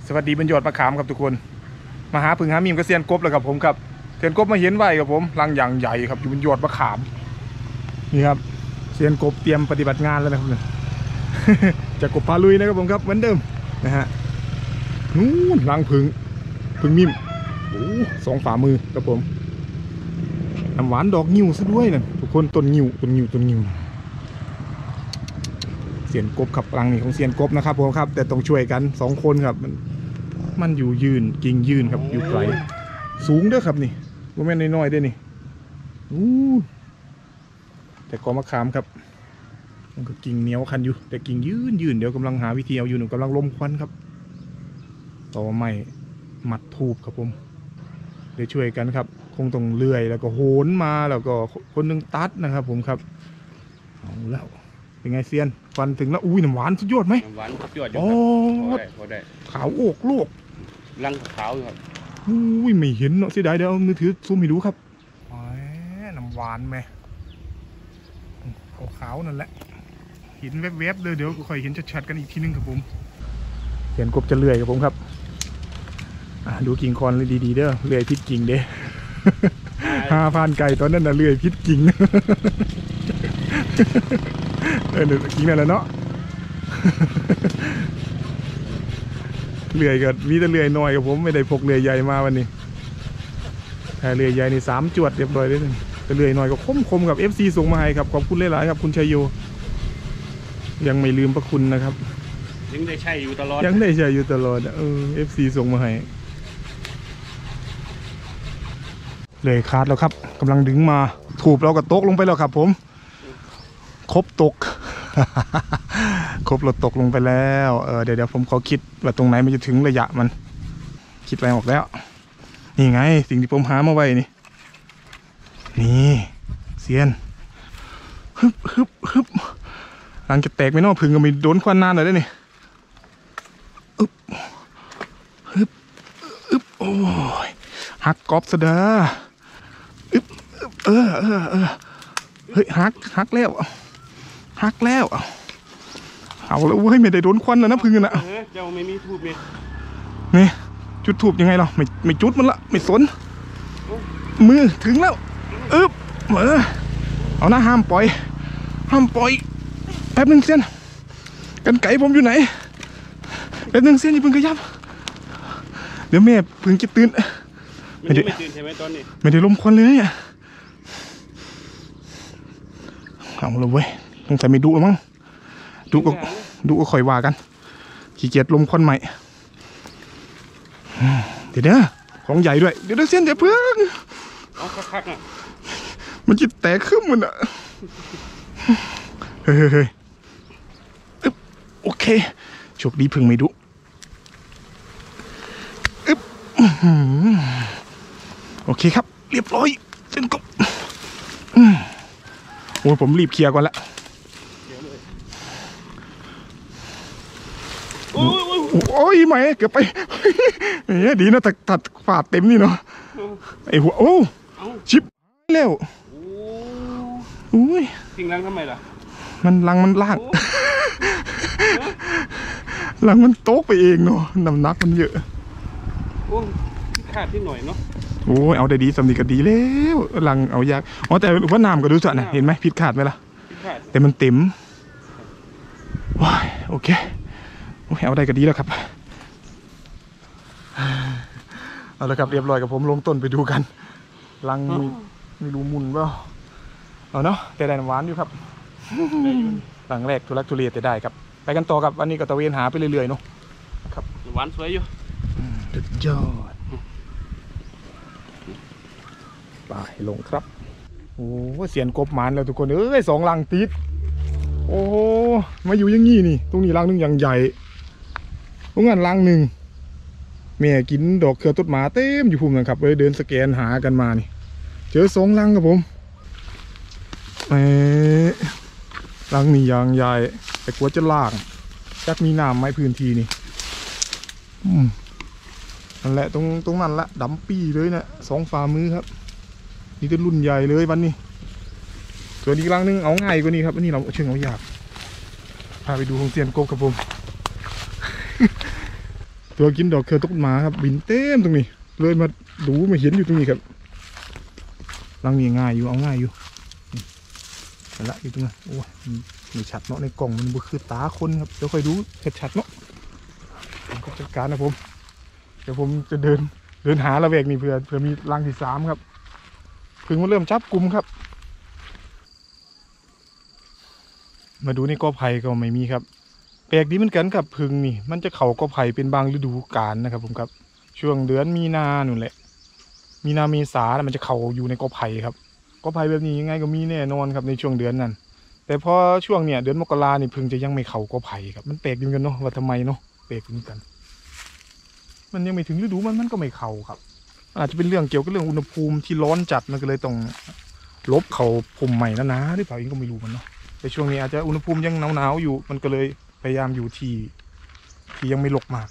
สวัสดีบรรยอดมะขามครับทุกคนมาหาพึ่งหามีมกับเซียนกบแล้วครับผมครับเซียนกบมาเห็นไว้ครับผมรังอย่างใหญ่ครับอยู่บนยอดมะขามนี่ครับเซียนกบเตรียมปฏิบัติงานแล้วนะครับ จะกบพาลุยนะครับผมครับเหมือนเดิมนะฮะนู่นรังพึ่งมีมโอ้2 ฝ่ามือครับผมน้ำหวานดอกงิ้วซะด้วยนะทุกคนต้นงิ้วเซียนกบขับรังนี่ของเซียนกบนะครับผมครับแต่ต้องช่วยกัน2 คนครับมันอยู่ยืนกิ่งยืนครับอยู่ไกลสูงด้วยครับนี่ว่าแม่นน้อยๆด้วยนี่แต่กอมะขามครับมันก็กิ่งเหนียวคันอยู่แต่กิ่งยืนเดี๋ยวกำลังหาวิธีเอาอยู่หนูกำลังลมควันครับต่อไม้มัดทูบครับผมเดี๋ยวช่วยกันครับคงต้องเลื่อยแล้วก็โหนมาแล้วก็คนนึงตัดนะครับผมครับเอาแล้วเป็นไงเซียนฟันถึงแล้วอุ้ยน้ำหวานสุดยอดไหมน้ำหวานสุดยอดอยู่โอ้พอได้ขาวโอกโลกรังขาวอยู่ครับอุ้ยไม่เห็นเนาะเสียดายเดี๋ยวเอามือถือซูมให้ดูครับน้ำหวานไหมขาวนั่นแหละเห็นแวบๆเลยเดี๋ยวค่อยเห็นชัดๆกันอีกทีนึงครับผมเห็นกบจะเลื่อยครับผมครับดูกิ่งคอนเลยดีๆเด้อเลื่อยพิษกิ่งเด้5,000 ไก่ตอนนั้นน่ะเลื่อยพิษกิ่งกิ่งนั่นแหละเนาะเลื่อยก็มีแต่เลื่อยน้อยกับผมไม่ได้พกเลื่อยใหญ่มาวันนี้แต่เลื่อยใหญ่นี่3 จวดเรียบร้อยเลยแต่เลื่อยน้อยก็คมกับ FC ส่งมาให้ครับขอบคุณหลายๆครับคุณชัยโยยังไม่ลืมพระคุณนะครับยังได้ใช้อยู่ตลอด FC ส่งมาให้เลยคาดแล้วครับกำลังดึงมาถูบเราก็ตกลงไปแล้วครับผมครบตก ครบเราตกลงไปแล้วเดี๋ยวผมขอคิดว่าตรงไหนมันจะถึงระยะมันคิดไปออกแล้วนี่ไงสิ่งที่ผมหามาไว้นี่เซียนฮึบหลังจะแตกไม่นอกพึ่งก็มีโดนควันนานเลยนี่ฮึบโอ้ยหักกรอบซะเด้อเฮ้ยหักแล้วเอาแล้วเว้ยไม่ได้โดนควันแล้วนะพึ่งนะเจ้าไม่มีทูบนี่จุดทูบยังไงเราไม่จุดมันละไม่สนมือถึงแล้วเอานะห้ามปล่อยแป๊บนึงเซียนกันไก่ผมอยู่ไหนแป๊บนึงเซียนอย่าพึ่งขยับเดี๋ยวแม่พึ่งจะตื่นไม่ตื่นใช่ไหมตอนนี้ไม่ได้ลมควันเลยเนี่ยเอาเลยเว้ยต้องใส่ไม่ดุมั้งดุก็ค่อยว่ากันขี้เกียจลมควันใหม่เดี๋ยวของใหญ่ด้วยเดี๋ยวเซียนอย่าเพิ่งเอาคักๆอ่ะมันจะแตกขึ้นมันอ่ะเฮ้ยโอเคโชคดีพึ่งไม่ดุโอเคครับเรียบร้อยเส้นกบโอ้ยผมรีบเคลียร์ก่อนละโอ้ยไหมเกือบไปดีนะตัดฝาดเต็มนี่เนาะไอหัวโอ้ชิปแล้วอุ้ยทิ้งรังทำไมล่ะรังมันลากรังมันโต๊กไปเองเนาะน้ำหนักมันเยอะโอ้ขาดที่หน่อยเนาะโอ้ยเอาได้ดีสำนีก็ดีแล้วรังเอายากแต่ว่าน้ำก็ดูจัดนะเห็นไหมพิษขาดไหมล่ะแต่มันเต็มว้ายโอเคเอาได้ก็ดีแล้วครับเอาละครับเรียบร้อยกับผมลงต้นไปดูกันรังไม่รู้มุนเปล่าเอาเนาะแต่ได้น้ำหวานอยู่ครับรังแรกทุลักทุเลแต่ได้ครับไปกันต่อครับวันนี้ก็ตะเวนหาไปเรื่อยๆเนาะครับหวานสวยอยู่สุดยอดไปลงครับโอ้เสียนกบหมานแล้วทุกคน2 รังติดโอ้มาอยู่อย่างงี้นี่ตรงนี้รังนึงอย่างใหญ่ตรงนั้นรังหนึ่งแม่กินดอกเขือต้นหมาเต็มอยู่พุ่มนะครับเลยเดินสแกนหากันมานี่เจอ2 รังครับผมรังนี่อย่างใหญ่แต่กลัวจะล่างจักมีน้ำไหมพื้นที่นี่นั่นแหละตรงนั้นละดำปีเลยนะ2 ฝ่ามือครับนี่จะรุ่นใหญ่เลยวันนี้ส่วนอีกรังนึงเอาง่ายกว่านี้ครับอันนี้เราเชิงเอายากพาไปดูของเซียนกบครับผมตัวกินดอกเครือตกหมาครับบินเต็มตรงนี้เลยมาดูมาเห็นอยู่ตรงนี้ครับรังนี้ง่ายอยู่เอาง่ายอยู่เห็นละอยู่ตรงนั้นโอ้ยไม่ชัดเนาะในกล่องมันบุคือตาคนครับเดี๋ยวค่อยดูชัดๆเนาะผมก็จัดการนะผมเดี๋ยวผมจะเดินหาระแวกนี่เผื่อมีรังที่สามครับพึ่งมันเริ่มจับกลุ่มครับมาดูในกอไผ่ก็ไม่มีครับแปลกดีเหมือนกันครับพึ่งนี่มันจะเข่ากอไผ่เป็นบางฤดูกาลนะครับผมครับช่วงเดือนมีนาหนุนแหละมีนาเมษามันจะเข่าอยู่ในกอไผ่ครับกอไผ่แบบนี้ยังไงก็มีแน่นอนครับในช่วงเดือนนั้นแต่พอช่วงเดือนมกรานี่พึ่งจะยังไม่เข่ากอไผ่ครับมันแปลกดีเหมือนกันเนาะว่าทำไมเนาะแปลกเหมือนกันมันยังไม่ถึงฤดูมันก็ไม่เข่าครับอาจจะเป็นเรื่องเกี่ยวกับเรื่องอุณหภูมิที่ร้อนจัดมันก็เลยต้องลบเข่าผมใหม่นะหรือเปล่าเองก็ไม่รู้มันเนาะแต่ช่วงนี้อาจจะอุณหภูมิยังหนาวอยู่มันก็เลยพยายามอยู่ที่ยังไม่ลกมาก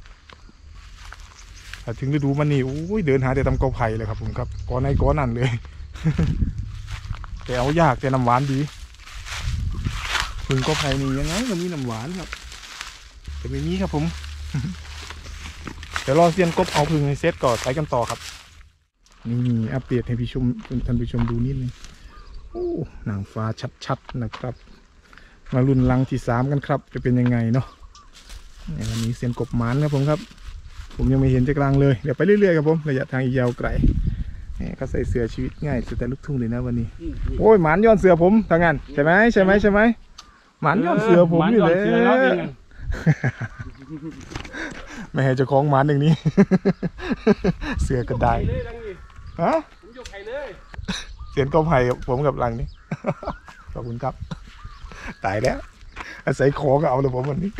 แต่ถึงฤดูมันนี่โอ้ยเดินหาแต่ตำกอไผ่เลยครับผมครับก้อนไหนก้อนนั่นเลย แต่เอายากแต่น้ำหวานดีพึ่งกอไผ่นี่ยังไงก็มีน้ำหวานครับแต่ไม่มีครับผม เดี๋ยวรอเซียนกบเอาพึ่งในเซตก่อนไปกันต่อครับนี่อัปเดตให้พี่ชมท่านผู้ชมดูนิดนึงโอ้หนังฟ้าชัดๆนะครับมาลุ้นรังที่3กันครับจะเป็นยังไงเนาะวันนี้เซียนกบหมานครับผมครับผมยังไม่เห็นจากรังเลยเดี๋ยวไปเรื่อยๆครับผมระยะทางอีกยาวไกลเขาใส่เสื้อชีวิตง่ายสุดแต่ลูกทุ่งเลยนะวันนี้โอ้ยหมานย้อนเสื้อผมทางนั้นใช่ไหมหมานย้อนเสื้อผมนี่เลยไม่ให้เจ้าของหมานอย่างนี้ เสื้อกระไดฮะผมยกไข่เลยเสียนกบไผ่ผมกับรังนี้ ขอบคุณครับตายแล้วอาศัยขอก็เอาเลยผมวันนี้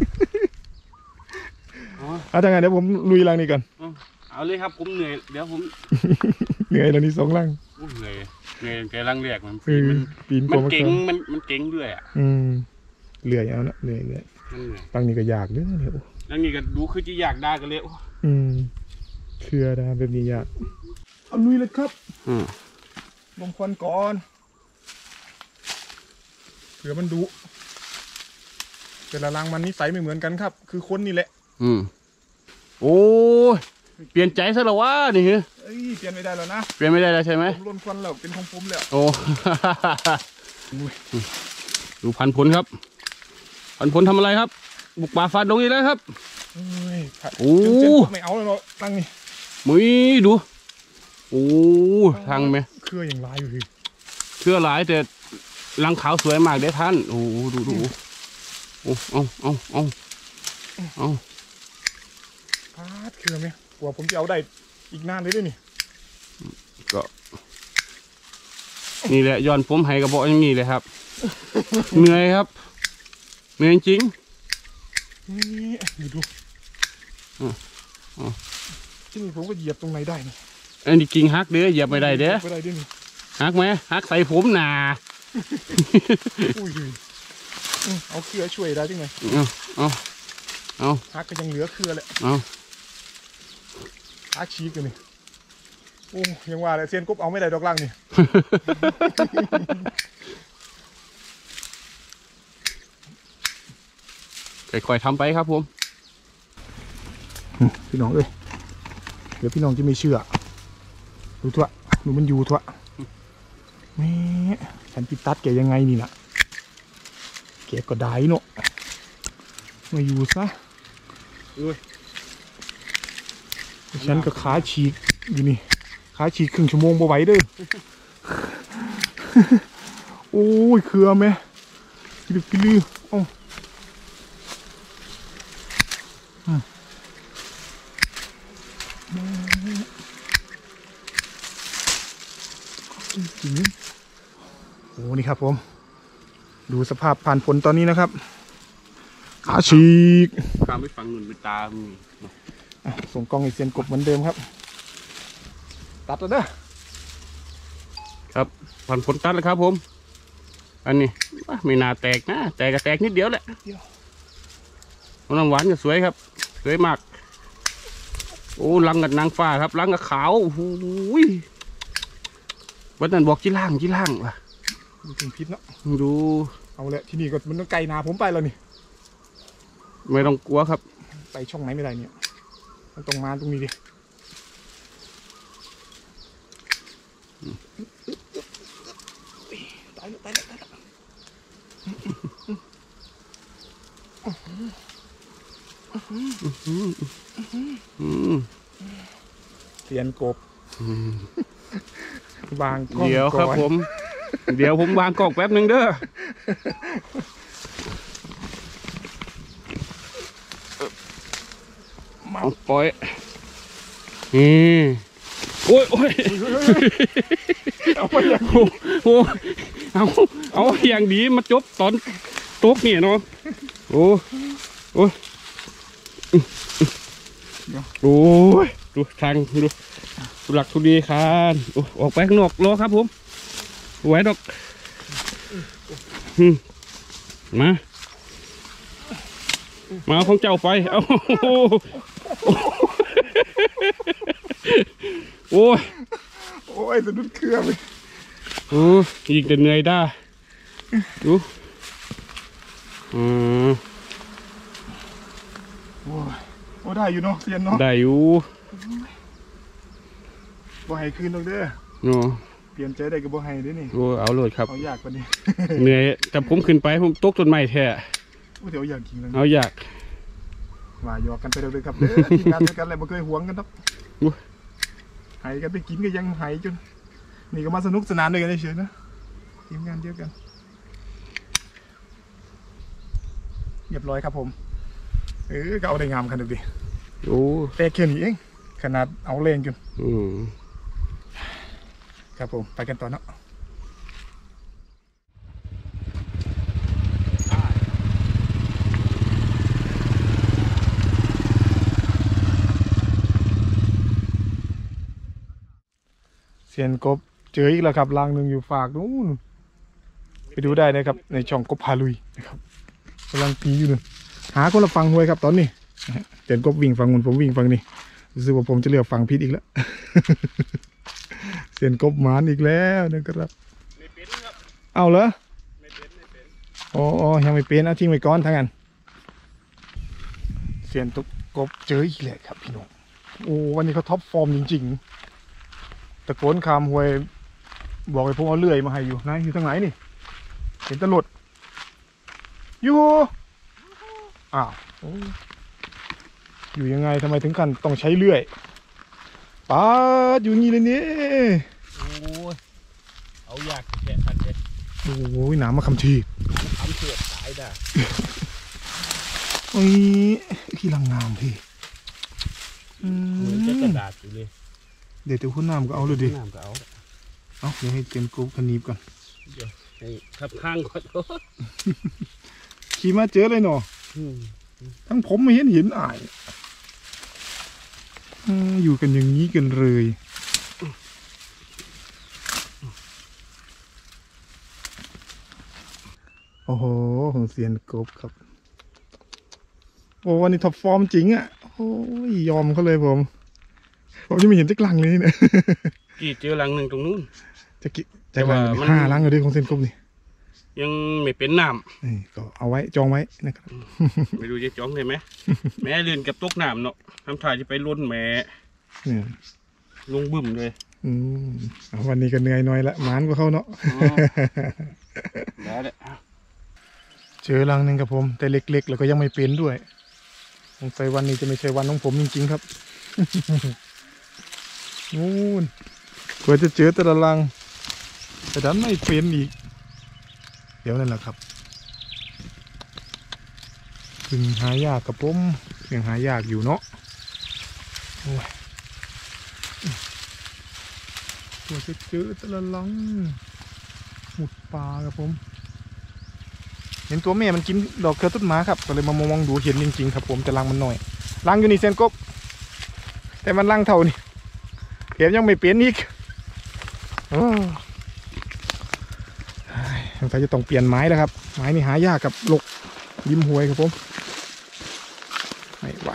เอาทางไงเดี๋ยวผมลุยรังนี้ก่อนเอาเลยครับผมเหนื่อยเดี๋ยวผมเหนื่อยแล้วนี่2รังเหนื่อยแกรังแรกมันปีนมันเก่งมันเก่งด้วยอ่ะเหนื่อยเอานะเหนื่อยรังนี้ก็ยากเด้อเนี่ยรังนี้ก็ดูคือจะอยากได้กันเลยเชื่อได้แบบนี้ยากเอาลุยเลยครับลงควันก่อนเผื่อมันดุแต่ละรังมันนิสัยไม่เหมือนกันครับคือคนนี่แหละโอ้เปลี่ยนใจซะแล้ววะนี่ฮะเปลี่ยนไม่ได้แล้วนะเปลี่ยนไม่ได้แล้วใช่ไหมผมล้นควันแล้วเป็นของผมแล้วโอ้ ดูพันผลครับพันผลทำอะไรครับบุกป่าฟาดดงอีกแล้วครับโอ้ไม่เอาเลยเนาะรังนี่มึยดูโอ้ทางไหมเครืออย่างไรอยู่พี่เครือหลายแต่รังขาวสวยมากเด้ท่านโอ้ดูโอ้เอาพาดเครือไหมกว่าผมจะเอาได้อีกนานเลยด้วยนี่ก็นี่แหละย้อนผมให้กระบอกอย่างนี้เลยครับ เหนื่อยครับเหนื่อยจริงนี่ดูที่นี่ผมก็เหยียบตรงไหนได้นี่อันนี้กิ่งฮักเด้อเหยียบไม่ได้เด้อฮักไหมฮักใส่ผมหนาเอาเครือช่วยได้จังไงเอาฮักก็ยังเหลือเครือแหละฮักชี้กันนี่โอ้ยังว่าเลยเซียนกบเอาไม่ได้ดอกล่างนี่ค่อยๆทำไปครับผมพี่น้องเอ้ยเดี๋ยวพี่น้องจะไม่เชื่อดูทั่วดูมันอยู่ทั่วแม่ฉันปิดตัดแกยังไงนี่นะแกก็ได้เนาะมาอยู่ซะฉันก็ขาฉีกอยู่นี่ขาฉีกครึ่งชั่วโมงบ่ไหวเด้อโอ้ยเครือไหมพี่ลือโอ้นี่ครับผมดูสภาพผ่านผลตอนนี้นะครับขาฉีกข้ามไปฝั่งนุ่นไปตาส่งกล้องให้เซียนกบเหมือนเดิมครับตัดแล้วเด้อครับผ่านผลตัดแล้วครับผมอันนี้ไม่น่าแตกนะแต่ก็แตกนิดเดียวแหละน้ำหวานก็สวยครับสวยมากโอ้รังกับนางฟ้าครับรังกับขาวโอ้โหวันนั้นบอกจีล่างว่ะดูถึงพิษเนาะดูเอาเลยที่นี่ก็มันต้องไกลนาผมไปแล้วนี่ไม่ต้องกลัวครับไปไปช่องไหนไม่ได้เนี่ยมันต้องมาตรงนี้ดิตายแล้วตายแล้วตายแล้วเสียนกบวางกล้องเดี๋ยวครับก่อนผม เดี๋ยวผมวางกล้องแป๊บหนึ่งเด้อเอาปล่อยนี่โอ้ยโอ้ยเอาไปอย่างโอ้โหเอาอย่างดีมาจบตอนตกเนี่ยเนาะโอ้โอ้ยโอ้ยดูทางดูหลักทุดีคานออกไปข้างนอกรอครับผมไหวดอกมาเอาของเจ้าไปเอาโอ้ยโอ้ยสะดุดเครื่องไปโอ้ยิงแต่เหนื่อยได้ดูโอ้ได้อยู่เนาะเซียนเนาะได้อยู่บ่ให้คืนตรงเด้อเนาะเปลี่ยนใจได้กับบ่ให้ด้วยนี่โอ้เอาเลยครับเอาอยากกว่านี้เหนื่อยแต่ผมขึ้นไปผมตกต้นไม้แท้โอ้เดี๋ยวอยากกินแล้วเอาอยากว่าหยอกกันไปเรื่อยๆครับเด้อทีมงานด้วยกันอะไรบ่เคยหวงกันครับให้กันไปกินก็ยังให้จนนี่ก็มาสนุกสนานด้วยกันเฉยๆนะทีมงานเดียวกันเรียบร้อยครับผมก็เอาได้งามขนาดนี้โอ้แต่แค่นี้เองขนาดเอาแรงจน ครับผมไปกันต่อเนาะเซียนกบเจออีกแล้วครับรังหนึ่งอยู่ฝากนู้นไปดูได้นะครับในช่องกบพาลุยนะครับกำลังตีอยู่นึงหาคนละฟังหวยครับตอนนี้เซียนกบวิ่งฟังนู้นผมวิ่งฟังนี่รู้สึกว่าผมจะเลือกฟังผิดอีกแล้ว เซียนกบหมานอีกแล้วนะครับเอาเหรออ๋อยังไม่เป็นเอาทิ้งไว้ก่อนทั้งนั้นเซียนตุกกบเจออีกแล้วครับพี่น้องโอ้วันนี้เขาท็อปฟอร์มจริงๆตะโกนคำหวยบอกให้ผมเอาเลื่อยมาให้อยู่นะอยู่ทางไหนนี่เห็นตะหลดอยู่อ้าวอยู่ยังไงทำไมถึงขั้นต้องใช้เลื่อยป้าอยู่งี้เลยเนี่ยโอ้ยเอาอยากแค่ทันเด็ดโอ้ยหนามมาคำทีทำเสือสายได้โอ้ยที่ลังงามพี่เหมือนจะกระดาษอยู่เลยเดี๋ยวคุณน้ำก็เอาเลยดิน้ำก็เอาเอาเดี๋ยวให้เต็มกรุ๊ปขนีบก่อนเดี๋ยวให้ทับข้างก่อนขี่มาเจอเลยเนาะทั้งผมไม่เห็นอายอยู่กันอย่างนี้กันเลยโอ้โหของเซียนกบครับโอ้วันนี้ท็อปฟอร์มจริงอ่ะโอ้ยยอมเขาเลยผมยังไม่เห็นจักลังเลยเนี่ยกี่เจอหลังหนึ่งตรงนู้นจะลัง5 ลังเลยดิของเซียนกบนี่ยังไม่เป็นน้นี่ก็เอาไว้จองไว้นะครับำ ไม่รู้จะจ้องได้ไหม แม่เรียนกับตกน้ำเนาะทำถ่ายจะไปล้นแม่เนี่ยลงบึ้มเลยวันนี้ก็เหนื่อยหน่อยละหมานกว่าเขาเนาะได้เลยเจอรังหนึ่งกับผมแต่เล็กๆแล้วก็ยังไม่เป็นด้วยสงสัยวันนี้จะไม่ใช่วันของผมจริงๆครับ นู่นกว่าจะเจอแต่ละรังแต่ดันไม่เป็นอีกเดี๋ยวนั่นแหละครับถึงหายากกับผมยังหายากอยู่เนาะโอ้ยกว่าจะเจอแต่ละรังหมุดปลาครับผมเห็นตัวแม่มันกินดอกเกลือต้นไม้ครับก็เลยมามองดูเห็นจริงๆครับผมแต่รังมันหน่อยรังอยู่นี่เซนกบแต่มันรังเท่านี่เก็บยังไม่เปลี่ยนอีกสงสัยจะต้องเปลี่ยนไม้แล้วครับไม้นี่หายากกับหลกยิ้มหวยครับผมไม่ไหว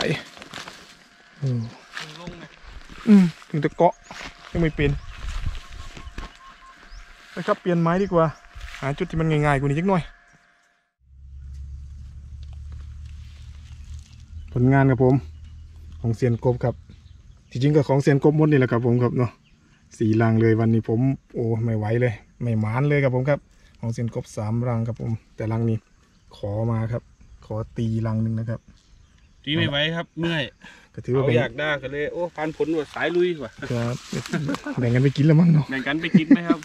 ถึงจะเกาะยังไม่เป็นนะครับเปลี่ยนไม้ดีกว่าหาจุดที่มันง่ายๆกว่านี้สักหน่อยตอนลงานครับผมของเซียนกบครับที่จริงก็ของเซียนกบหมดนี่แหละครับผมครับเนาะ4 รังเลยวันนี้ผมโอ้ไม่ไหวเลยไม่หมานเลยครับผมครับของเซียนกบ3 รังครับผมแต่รังนี้ขอมาครับ ขอตีรังหนึ่งนะครับตีไม่ไหวครับเมื่อยก็ถือว่าเป็นอยากได้กันเลยโอ้พันผลว่าสายลุยว่ะครับแบ่งกันไปกินแล้วมั้งเนาะแบ่งกันไปกินไหมครับ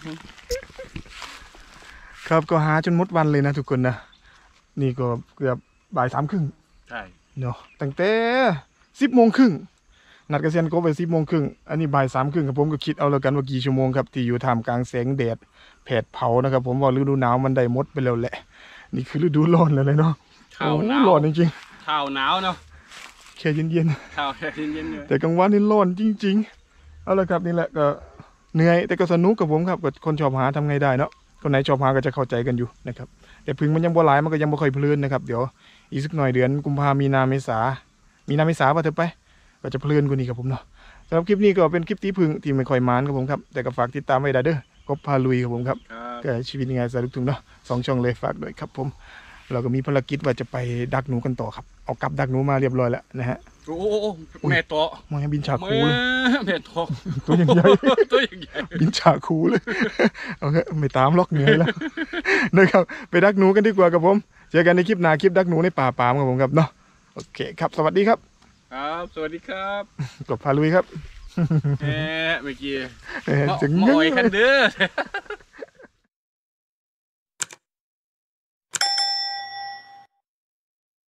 ครับก็หาจนหมดวันเลยนะทุกคนนะนี่ก็เกือบบ่าย 3 ครึ่งใช่เนาะตั้งแต่10 โมงครึ่งนัดกับเซียนกบไป10 โมงครึ่งอันนี้บ่าย 3 ครึ่งครับผมก็คิดเอาแล้วกันว่ากี่ชั่วโมงครับที่อยู่ท่ามกลางแสงแดดแผดเผานะครับผมว่าฤดูหนาวมันได้หมดไปแล้วแหละนี่คือฤดูร้อนแล้วเลยเนาะข้าวหนาวโอ้ร้อนจริงข้าวหนาวเนาะๆแค่เย็นข้าวแค่เย็นๆเลยๆแต่กลางวันนี่ร้อนจริงๆเอาละครับนี่แหละก็เหนื่อยแต่ก็สนุกกับผมครับกับคนชอบหาทำไงได้เนาะคนไหนชอบหาก็จะเข้าใจกันอยู่นะครับแต่พึ่งมันยังบ่หลายมันก็ยังบ่ค่อยเพลินนะครับเดี๋ยวอีกสักหน่อยเดือนกุมภามีนาเมษาป่ะเถอะไปก็จะเพลินกว่านี้ครับผมเนาะสำหรับคลิปนี้ก็เป็นคลิปตีพึ่งที่ไม่ค่อยมานครับผมครับแต่ก็ฝากติดตามไว้ได้เด้อกบพาลุยครับผมครับครับก็ชีวิตยังไงสายลูกทุ่งเนาะ2 ช่องเลยฝากด้วยครับผมเราก็มีภารกิจว่าจะไปดักหนูกันต่อครับเอากลับดักหนูมาเรียบร้อยแล้วนะฮะโอ้โหแม่ตัวมองให้บินฉาคูเลยแม่ตัวตัวใหญ่ตัวใหญ่บินฉาคูเลย เอาเถอะไม่ตามล็อกเหนื่อยแล้ว นะครับไปดักหนูกันดีกว่าครับผมเจอกันในคลิปหน้าคลิปดักหนูในป่าปามครับผมครับเนาะโอเคครับสวัสดีครับครับสวัสดีครับกบพาลุยครับเมื่อกี้ถึงมายังอ่อยกันเด้อ